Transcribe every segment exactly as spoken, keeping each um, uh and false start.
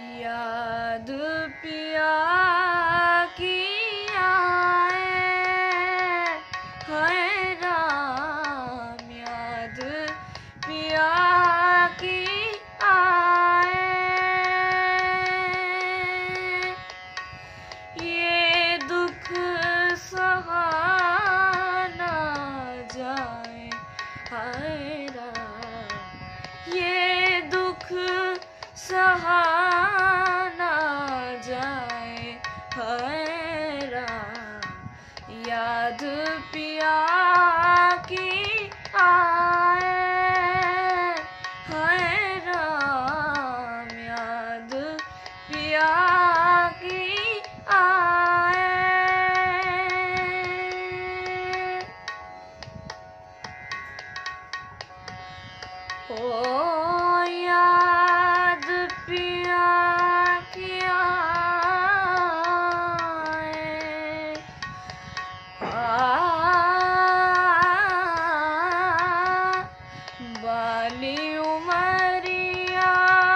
याद पिया की आए, हाय राम याद पिया की आए। ये दुख सहा ना जाए, हाय राम ये दुख सहा ना जाए, हाय राम याद पिया की आए, हाय राम याद पिया की आए। ओ याद पिया की आए, बाली उमरिया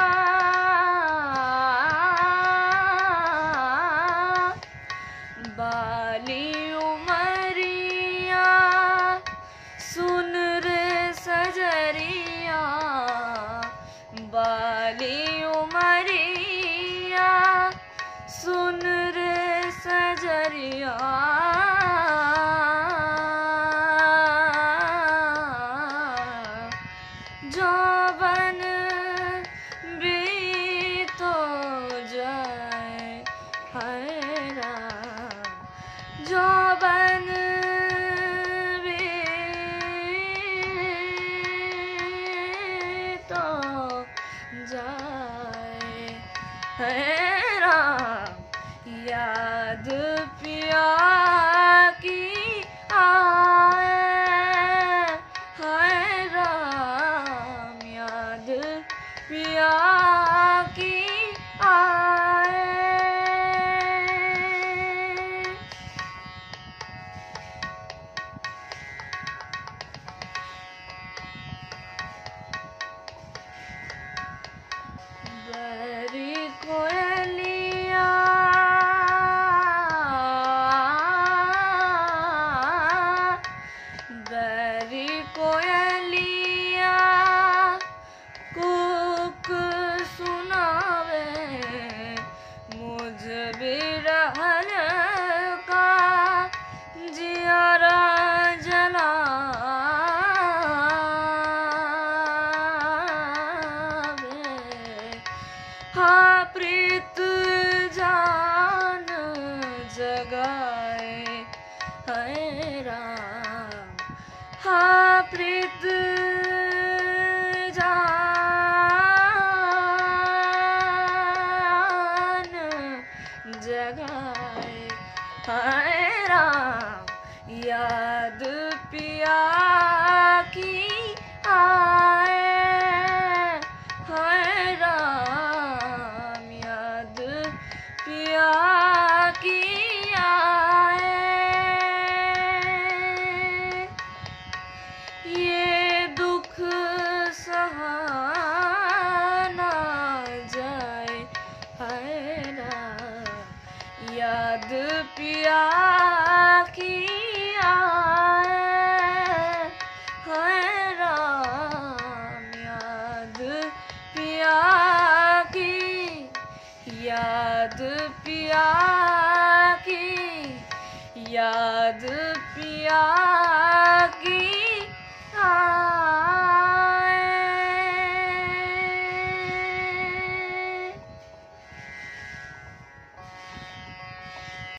बाली उमरिया सुन रे सजरिया, बाली उमरिया सुन रे सजरिया। जौवन भी तो जाए, हाय राम जौवन भी तो जाए, हाय राम याद पिया की आए, हाय राम याद पिया की आए। बरी कोयलिया बरी कोयलिया कूक सुनावे, मुझ बिरहन का जियरा जलावे। हाँ प्रीत जान जगाए, हाय राम हाँ प्रीत जान जगाए, हाय राम याद पिया की आए, हाय राम याद पिया की आए। ये दुख सहा ना जाए, हाय राम याद पिया की आए, हाय राम याद पिया की याद पिया की याद पिया की आ